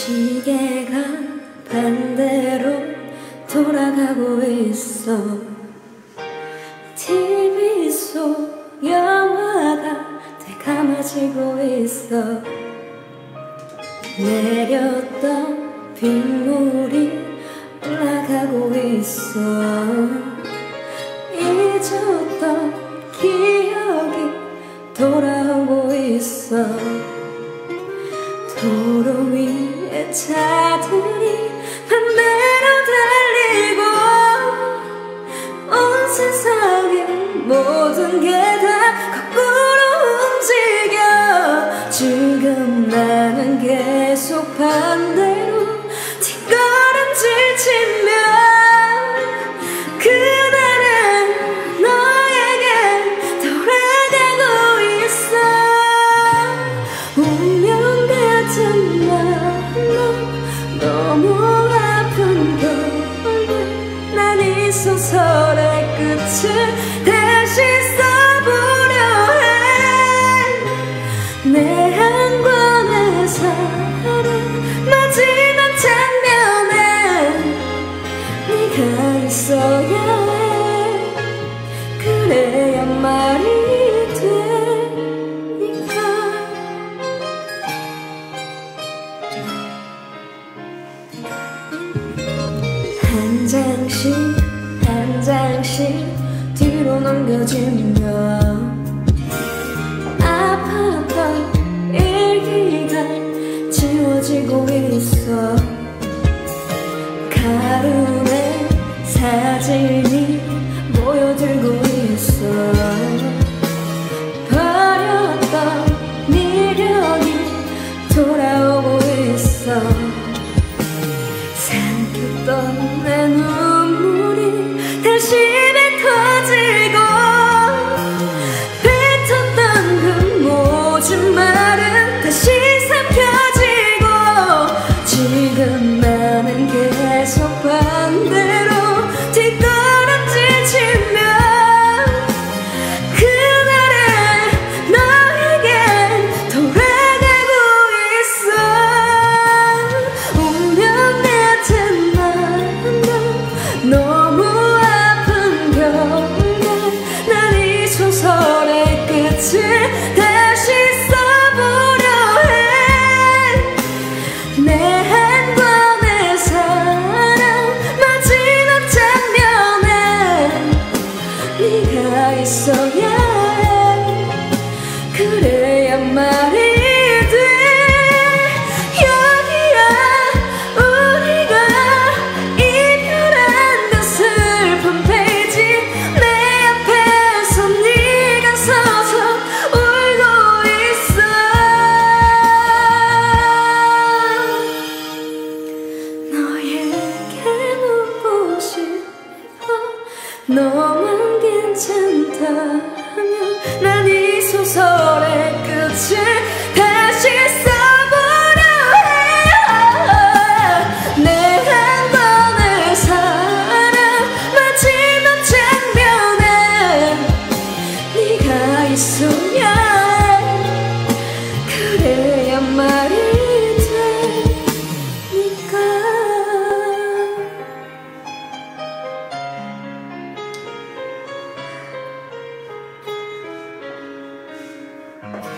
시계가 반대로 돌아가고 있어. TV 속 영화가 되감아지고 있어. 내렸던 빗물이 올라가고 있어. 잊었던 기억이 돌아오고 있어. 도로 위에 차들이 반대로 달리고 온 세상의 모든 게 다 거꾸로 움직여. 지금 나는 계속 반대로 뒷걸음질 치며 그날은 너에게 돌아가고 있어. 운명 같은 맘 너무 아픈 걸로 난 이 소설의 끝을 다시 써보려 해. 내 한 권의 사랑 마지막 장면에 네가 있어야 해. 그래야 말이 되니까. 한 장씩 한 장씩 뒤로 넘겨지며 아팠던 일기가 지워지고 있어. 가슴에 사진이 모여들고 있어. 버렸던 미련이 돌아오고 있어. 삼켰던 내 눈물이 다시 뱉어지고 뱉었던 그 모든 말은 다시 삼켜지고 지금 나는 계속 반대로 뒷걸음질 치며 그날의 너에게 돌아가고 있어. 운명 같은 만남 너무 아픈 결말 난 이 소설의 끝을 다시 써보려 해. 내 한 권의 사랑 마지막 장면에 네가 있어야 해. 그래야 말이 돼. 여기야 우리가 이별한 그 슬픈 페이지. 내 앞에서 네가 서서 울고 있어. 너에게 묻고 싶어. 너만 괜찮다면 난 이 소설의 끝을 다시 써보려 해. 내 한 번의 사랑 마지막 장면에 네가 있어야 해. 그래야 말이 되니까.